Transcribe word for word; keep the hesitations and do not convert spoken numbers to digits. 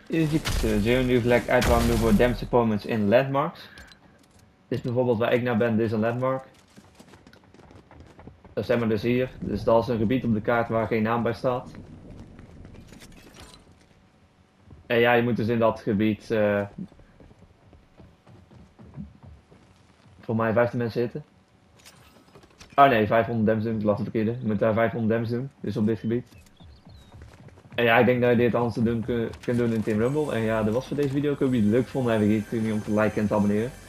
Je ziet uh, Zero nu gelijk uitwarmen voor damage opponents in landmarks. Dit is bijvoorbeeld waar ik naar ben, dit is een landmark. Dat zijn we dus hier. Dus dat is een gebied op de kaart waar geen naam bij staat. En ja, je moet dus in dat gebied uh, voor mij vijftien mensen zitten. Oh nee, vijfhonderd damage doen, ik las het verkeerde. Je moet daar vijfhonderd damage doen, dus op dit gebied. En ja, ik denk dat je dit anders te doen kunt doen in Team Rumble. En ja, dat was voor deze video. Ik hoop dat jullie het leuk vonden. Heb ik hier om te liken en te abonneren.